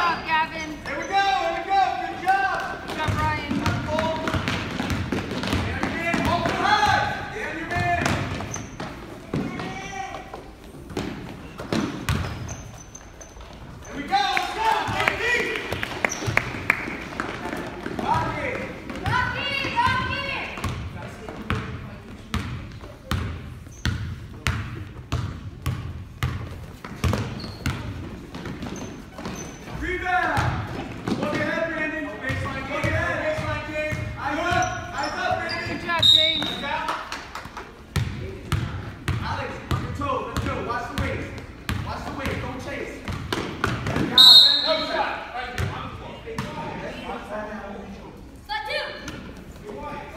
job, Gavin. Here we go, here we go. Good job. Good job, Ryan. Open high. Damn your man. Here we go, let's go. Take it. Lock it. Lock in, lock in. Rebound. Look ahead, Brandon. Baseline, look ahead. Baseline, James. Eyes up. Eyes up, Brandon. Good job, James. Look out. Alex, on your toes. Let's go. Watch the waist. Watch the waist. Don't chase. No shot. Right there. On the floor. Slide two.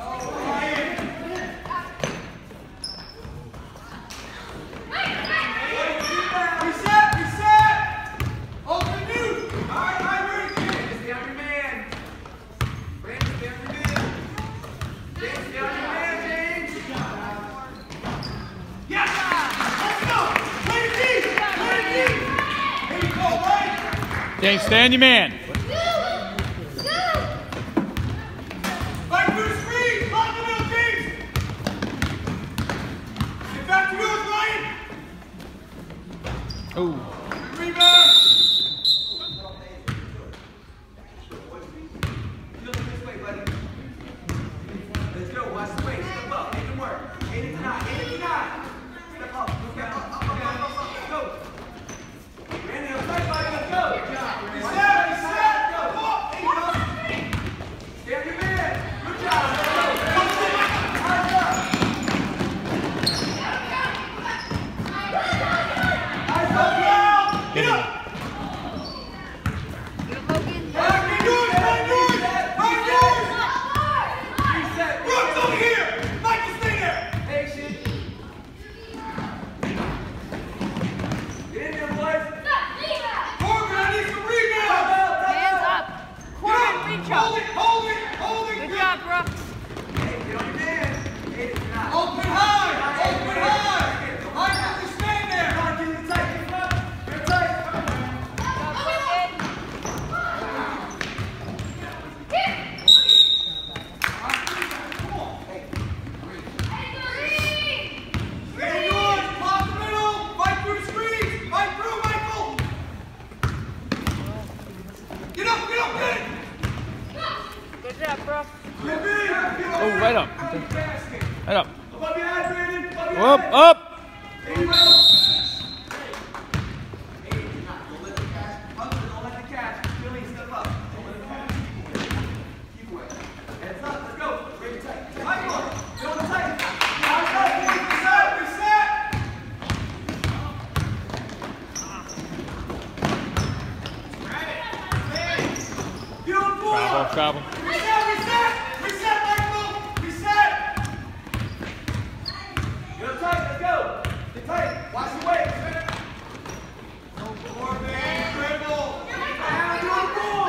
Reset. Reset. Open you. All right, Brandon. Stay on your man. Brandon, stay on your man. James, stay on your man, James. Yes. Let's go. Play the deep. Play the deep. Here you go, right? James, stay on your man. Fight through the screen. Lock the middle, James. Get back to yours, Ryan. Oh. Rebound. Look this way, buddy. Let's go. Watch the way. Step up. Make it work. 8 to 9. 8 to 9. Step up. Step up. Let's go. Randy, let's go, buddy. Let's go. Reset. Reset. Go. Come on. There you go. Stay on your man. Good job. Let's go. Eyes up. Eyes up, now. Get up. Good, Logan. Right yours. Right yours. Right yours. Reset. Brooks over here. Michael, stay there. Patient. Get in there, boys. Corbin, I need some rebounds. Hands up. Corbin, reach up. Hold it. Hold it. Hold it. Good job, Brooks. Hey, get on your man. Open high. Open high. Michael, just stand there. Come on, get it tight. Get it tight. Stay yours. Block the middle. Fight through the screens. Fight through, Michael. Get up. Get up. Get it. Good job, Brooks. Oh, right up. Right up. Above your head, Brandon. Above your head. Up. Hey, you middle. Hey, don't let the catch. Hunter, don't let the catch. Billy, step up. Don't let the catch. Keep away. Heads up. Let's go. Break it tight. Michael, get on the tight. Eyes up. Reset. Reset. Get on the floor. Travel. Reset, reset! Reset, Michael! Reset! Get up tight, let's go! Get tight, watch the weight! Corbin, dribble! Down to the pool!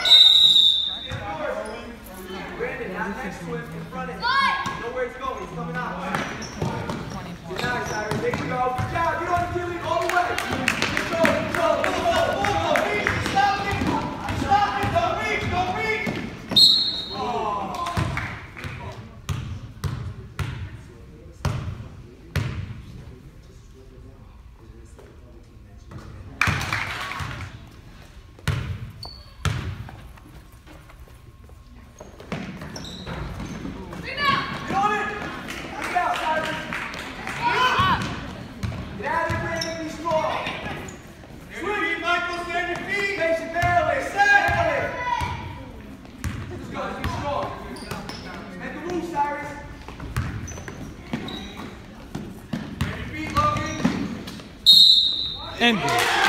Brandon, not next to him, in front of him. Know where it's going, he's coming out. Good night, Cyrus, there you go. Good job, get on the Achilles all the way! Control, control, pull, reach, stop it! Stop it, don't reach, don't reach! Get on it! Get out, Cyrus! Get out of here, Brandon, be strong! Swing, Michael, stand your feet! Patient barely, barely! Let's go, let's be strong. Make the move, Cyrus. Stand your feet, Logan. And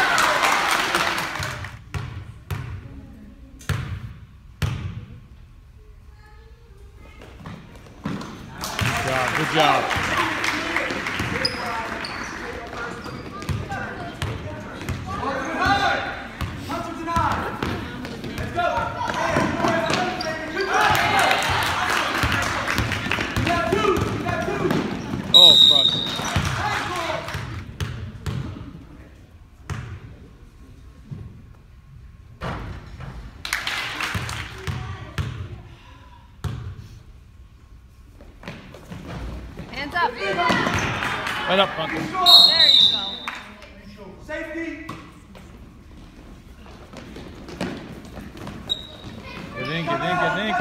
good job. Open high. Hunter denied. Let's go. Good job. You got two. You got two. Oh, cross. up. Right up front. There you go. Safety. Get in, get in, get in, get in.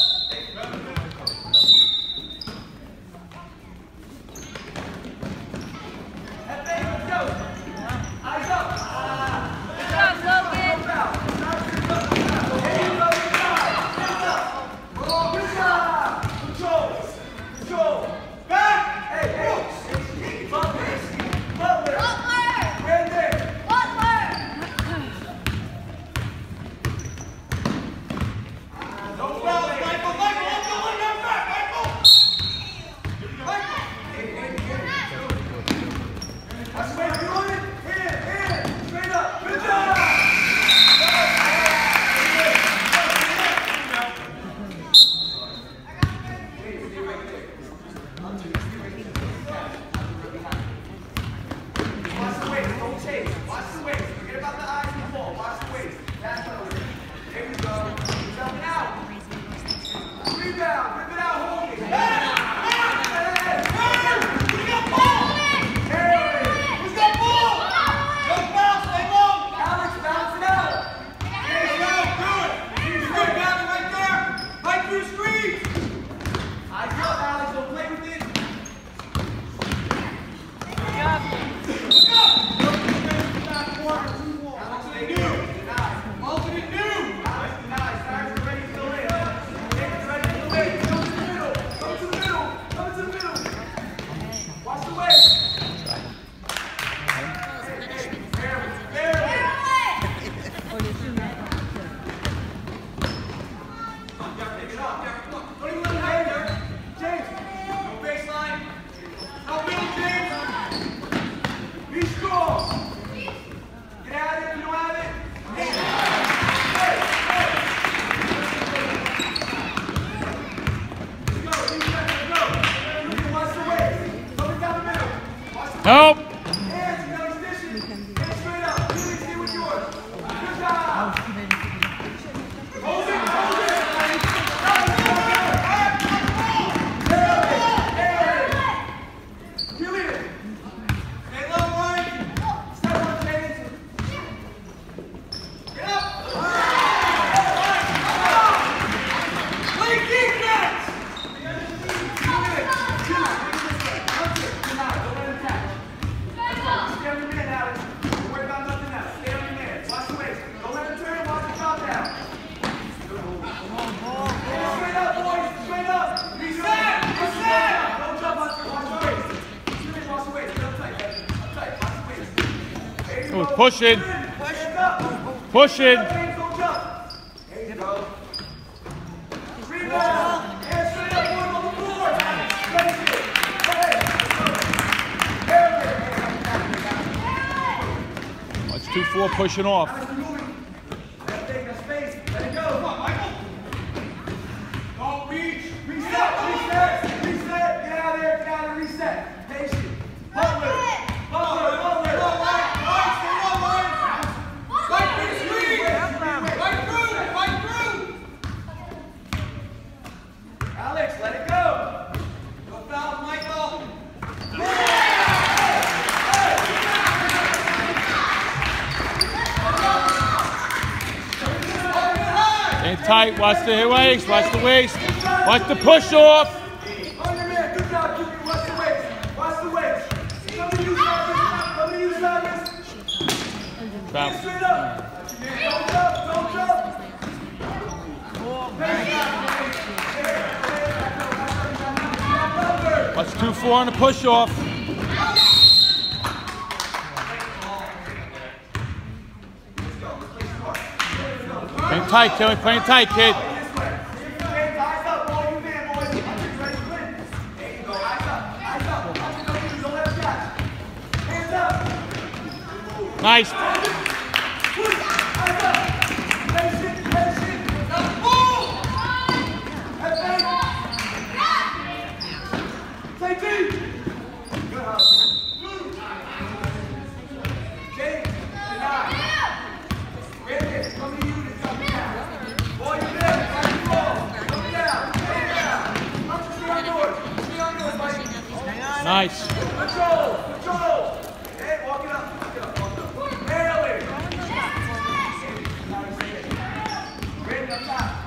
Nope. Pushing. Pushing. That's 2-4 pushing off. Tight, watch the waist, watch the waist, watch the push off. Watch 2-4 on the push off. Playing tight, Kelly, playing tight, kid. Nice. Nice. Control! Control! Hey, walk it up. Walk it up. Walk it up. Barely. Ready up top.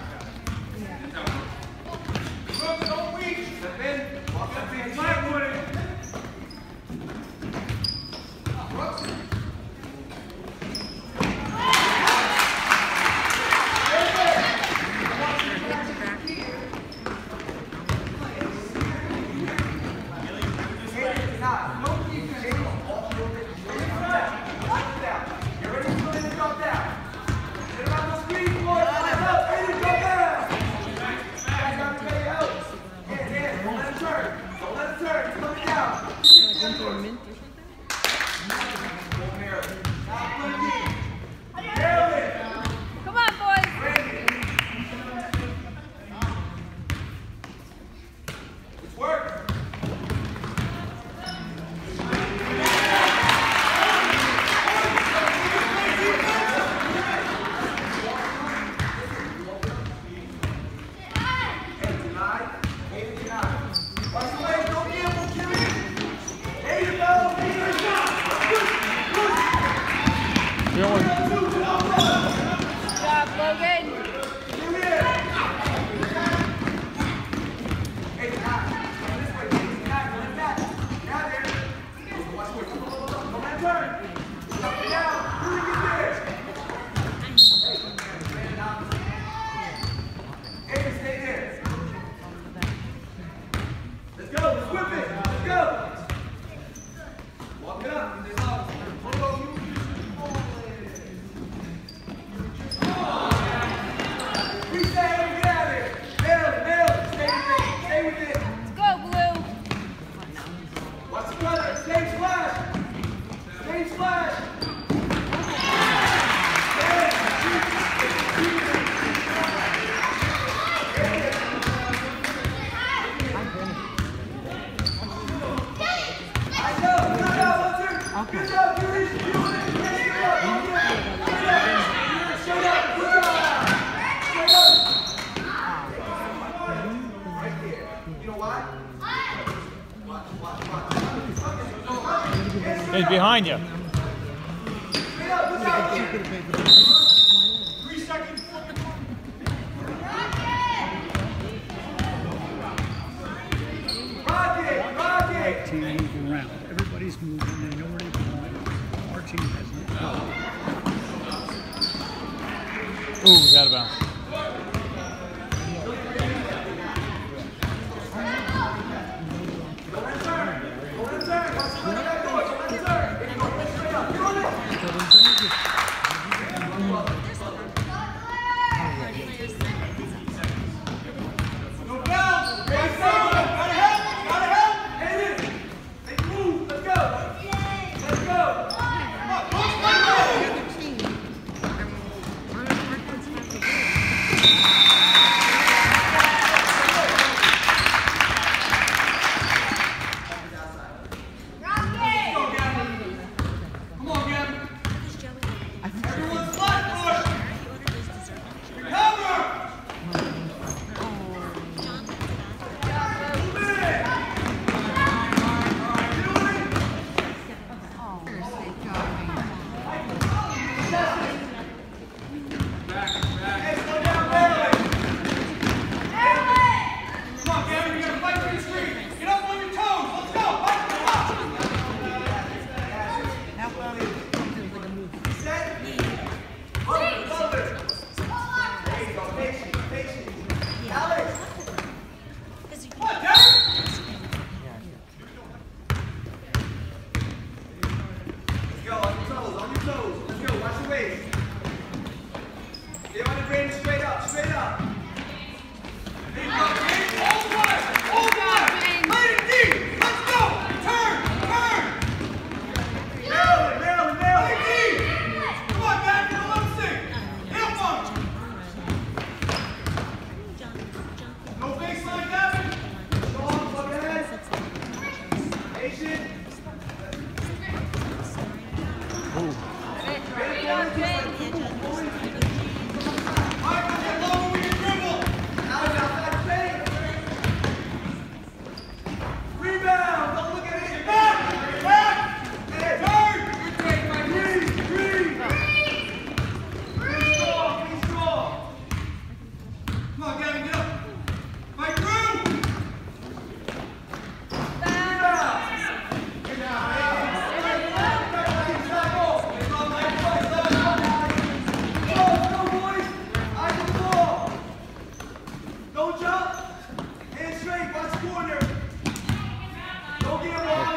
Look, don't reach. Step in. Walk up in. Flat with it. Brooks. Come on, boys. It's work. Good job, Logan. Let's go, let's whip it, let's go. Walk it up. Let's go, Blue. Watch the brother. Stage splash. Stage splash. Good job, Julie. Straight up. Good job. Straight up. Right there. You know why? He's behind you. Straight up. Good job. 3 seconds. Rocket. Rocket. Team moving around. Everybody's moving. They know where they're going. Our team hasn't. Ooh, he's out of bounds. Ready on, Jay.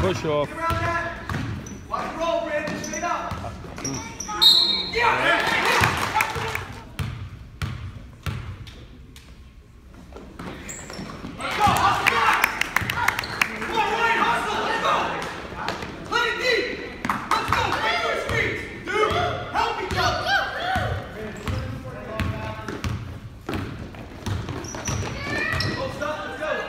push off. Get around that. Watch the roll, Brandon. Straight up. Yeah. Let's go. Hustle back. Come on, Ryan. Hustle. Let's go. Play it deep. Let's go. Break through the streets. Dude, help each other. Go, stop. Let's go.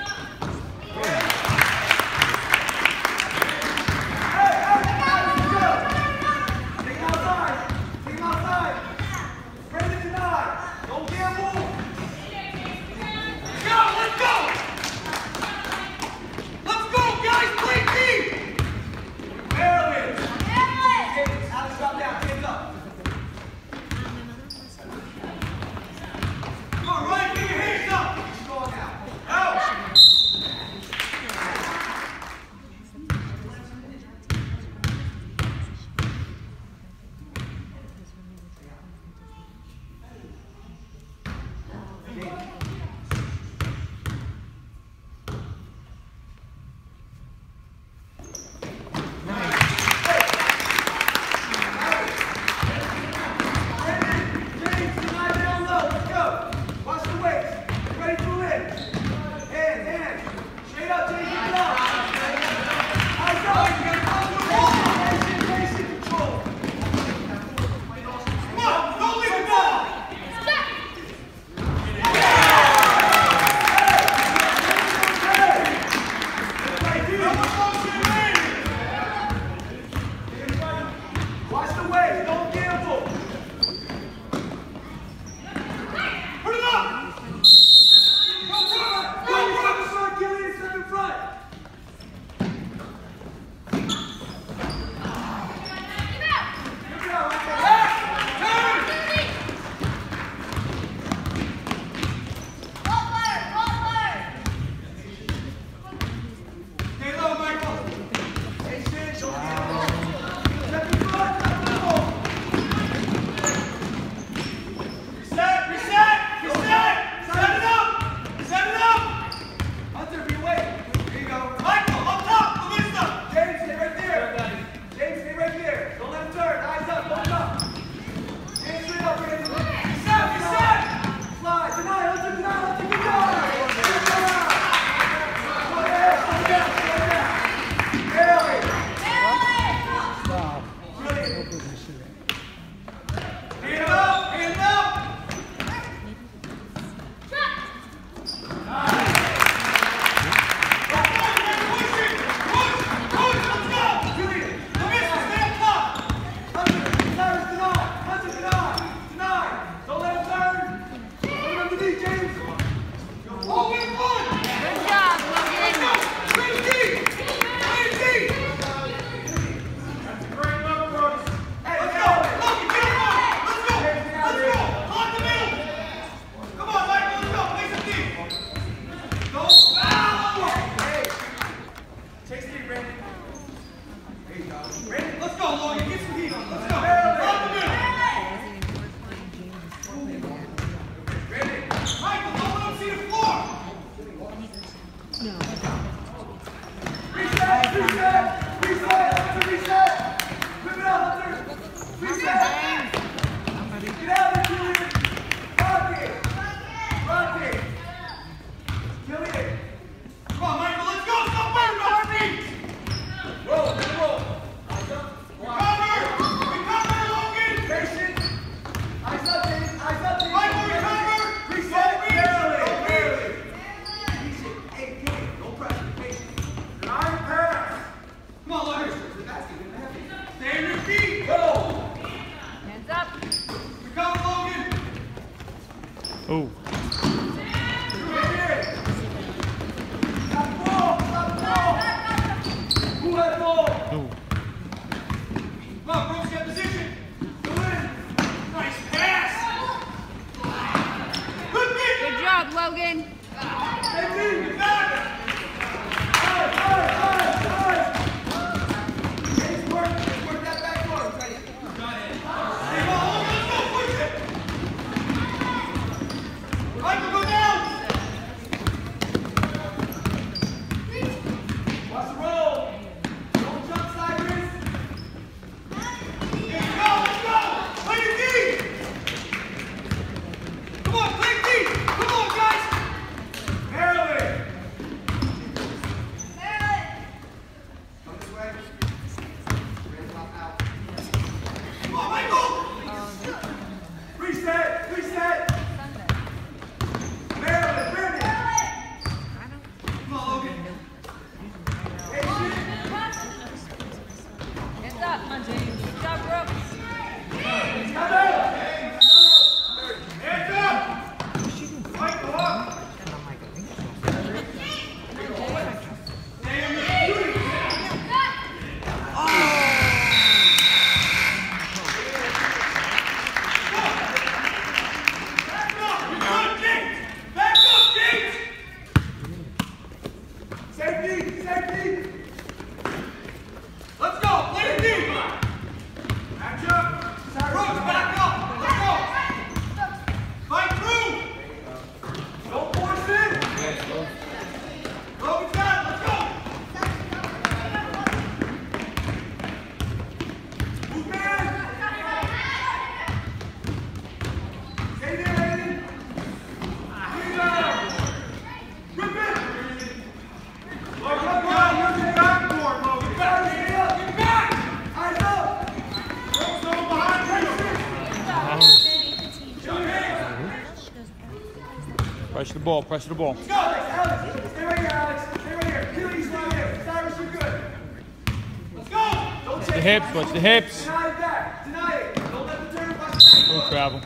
Oh. Good job, Logan. Watch the roll. Pressure the ball, pressure the ball. Let's go, Alex. Stay right here, Alex. Stay right here. Achilles right here. Cyrus, you're good. Let's go. Don't Watch the hips, watch the hips. Deny it back. Deny it. Don't let the turn. Watch the back. Full travel.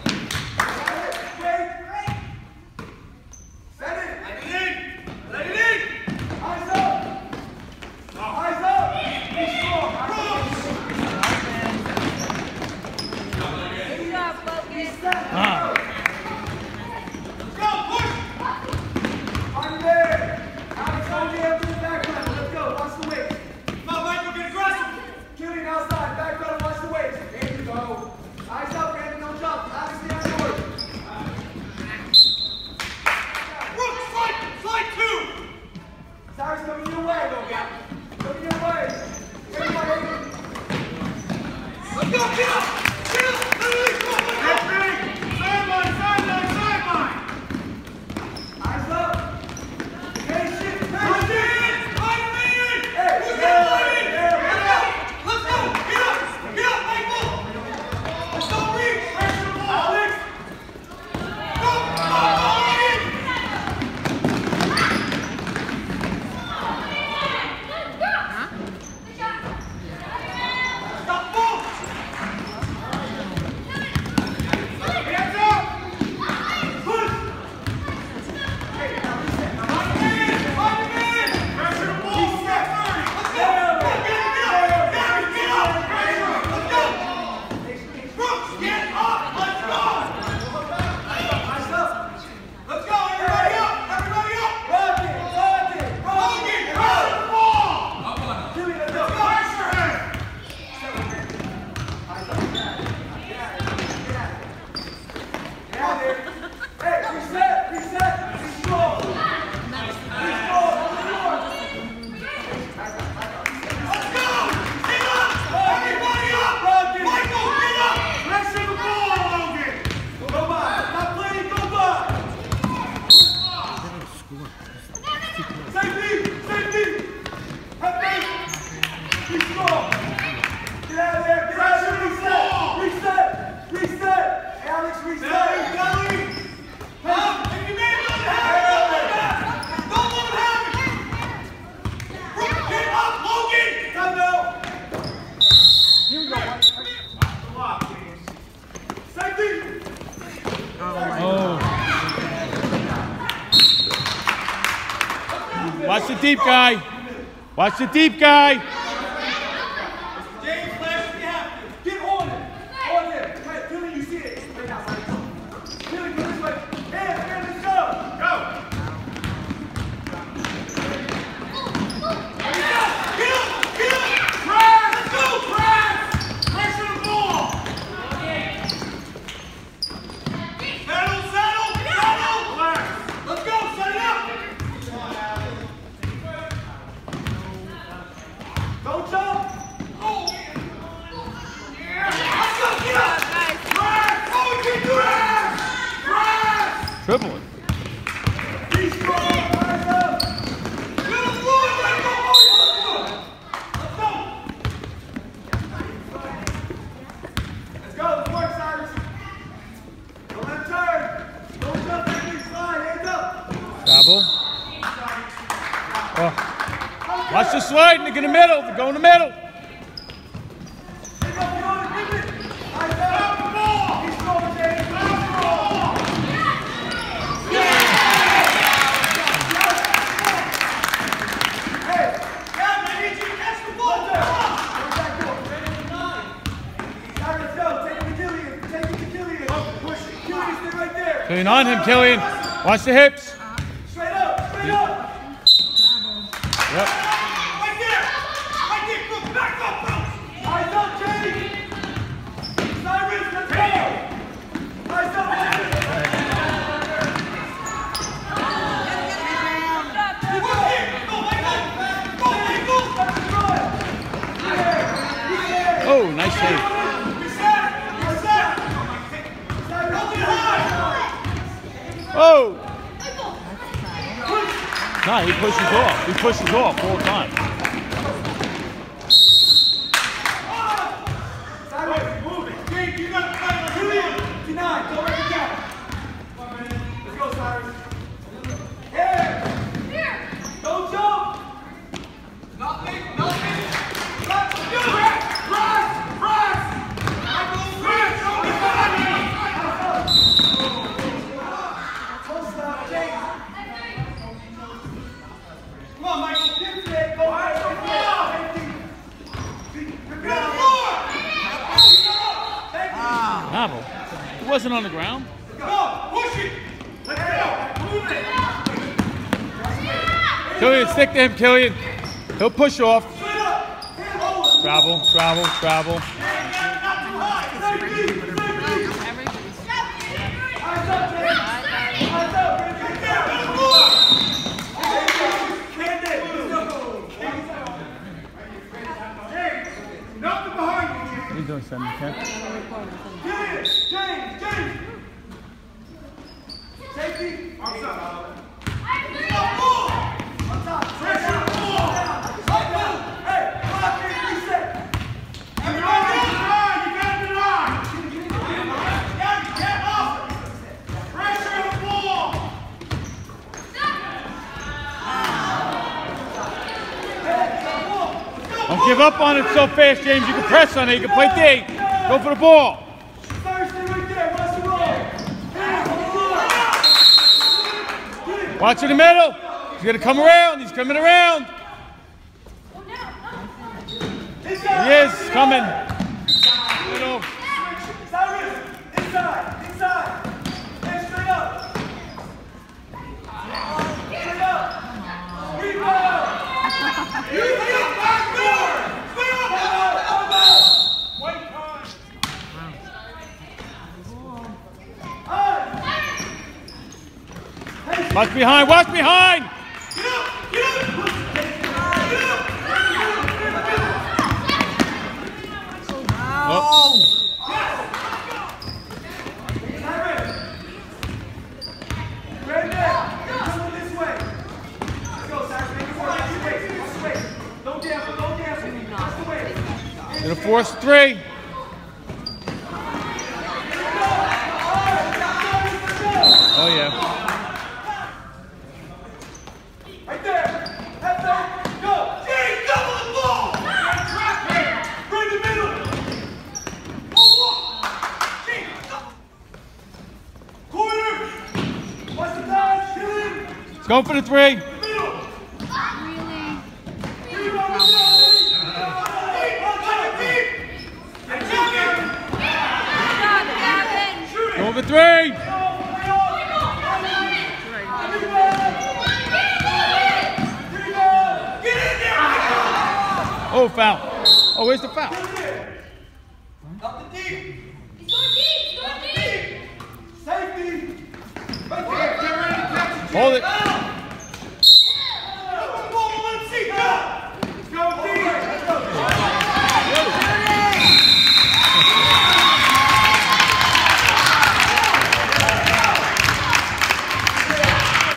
Watch the deep guy. Watch the deep guy. James, flash if you have to. Get on it. On there. Right, Billy, you see it. Right now, right. Billy, go this way. Hey, let's go. Go. Get up. Get up. Press. Let's go. Press. Pressure the ball. Settle, settle, settle. Let's go. Set it up. Don't jump! Oh! Yeah! Let's go! Get up! Press! Oh, we can do that! Press! Triple it. Be strong! Press up! Get on the floor! Let's go! Let's go! Let's work, Cyrus! Don't let him turn! Don't jump! Take it, slide! Hands up! Double. Oh. Watch the slide, and in the middle. Go in the middle. Killian on him, Killian. Watch the hips. Straight up, straight up. Yep. Oh, nice save. Oh! Nah, he pushes off. He pushes off all the time. Move it. Jake, you got to fight. Go right down. Let's go, Cyrus. wasn't on the ground. Go! Push it! Let's go! Move it! Killian, stick to him, Killian. He'll push off. Straight up! Hand over! Travel, travel, travel. Not too high! Safety! Safety! Eyes up, James! Eyes up! Get down! Get the floor! Hand in! James! Nothing behind you! What are you doing, Sam? You can't? James! James! Safety! Arms up! Don't give up on it so fast, James. You can press on it. You can play D. Go for the ball. Watch in the middle. He's going to come around. He's coming around. He is coming. Middle. Inside. Inside. Hey, straight up. Straight up. Rebound. Watch behind, watch behind! Oh. Gonna force 3. Oh yeah. Right there. Head back. Go. James, double the ball. Track it. Right in the middle. James, corner. What's the time? Killing. Let's go for the 3. Really? Go for 3. Oh, foul. Oh, where's the foul? Up the deep. He's going deep! He's going deep! Safety. Right there. Get ready to catch it. Hold it.